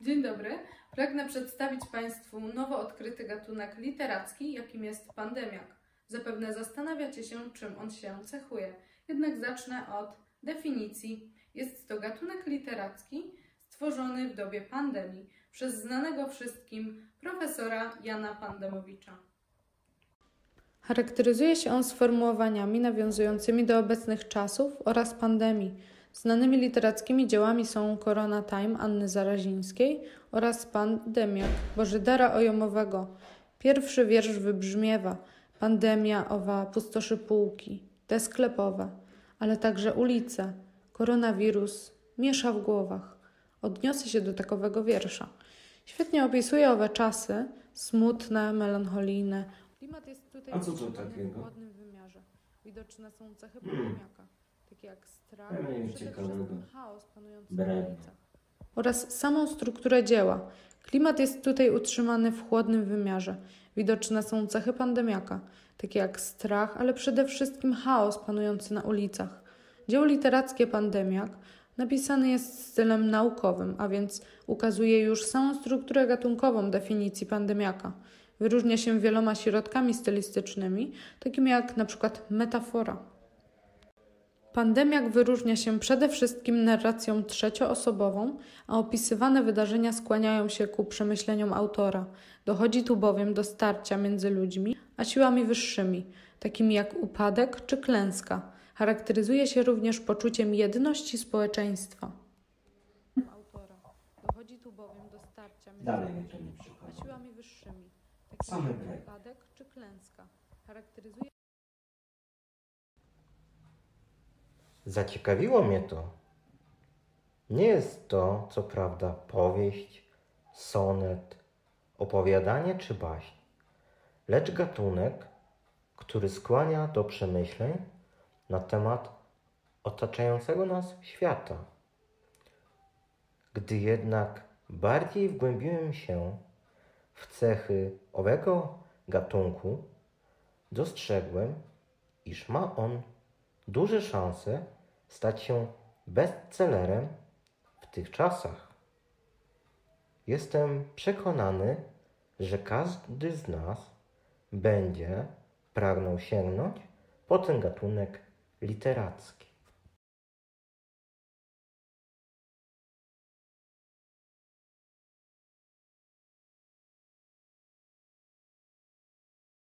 Dzień dobry. Pragnę przedstawić Państwu nowo odkryty gatunek literacki, jakim jest pandemiak. Zapewne zastanawiacie się, czym on się cechuje. Jednak zacznę od definicji. Jest to gatunek literacki stworzony w dobie pandemii przez znanego wszystkim profesora Jana Pandemowicza. Charakteryzuje się on sformułowaniami nawiązującymi do obecnych czasów oraz pandemii. Znanymi literackimi dziełami są Korona Time Anny Zarazińskiej oraz Pandemiak Bożydara Ojomowego. Pierwszy wiersz wybrzmiewa: pandemia owa pustoszy półki, te sklepowe, ale także ulice, koronawirus miesza w głowach. Odniosę się do takowego wiersza. Świetnie opisuje owe czasy, smutne, melancholijne. Klimat jest tutaj w chłodnym wymiarze. Widoczne są cechy pandemiaka, takie jak strach, przede wszystkim chaos panujący na ulicach oraz samą strukturę dzieła. Klimat jest tutaj utrzymany w chłodnym wymiarze. Widoczne są cechy pandemiaka, takie jak strach, ale przede wszystkim chaos panujący na ulicach. Dzieło literackie Pandemiak napisane jest stylem naukowym, a więc ukazuje już samą strukturę gatunkową definicji pandemiaka. Wyróżnia się wieloma środkami stylistycznymi, takimi jak na przykład metafora. Pandemiak wyróżnia się przede wszystkim narracją trzecioosobową, a opisywane wydarzenia skłaniają się ku przemyśleniom autora. Dochodzi tu bowiem do starcia między ludźmi a siłami wyższymi, takimi jak upadek czy klęska. Charakteryzuje się również poczuciem jedności społeczeństwa. Dochodzi tu bowiem do starcia między ludźmi a siłami wyższymi, takimi jak upadek czy klęska. Charakteryzuje Zaciekawiło mnie to. Nie jest to, co prawda, powieść, sonet, opowiadanie czy baśń, lecz gatunek, który skłania do przemyśleń na temat otaczającego nas świata. Gdy jednak bardziej wgłębiłem się w cechy owego gatunku, dostrzegłem, iż ma on duże szanse stać się bestsellerem w tych czasach. Jestem przekonany, że każdy z nas będzie pragnął sięgnąć po ten gatunek literacki.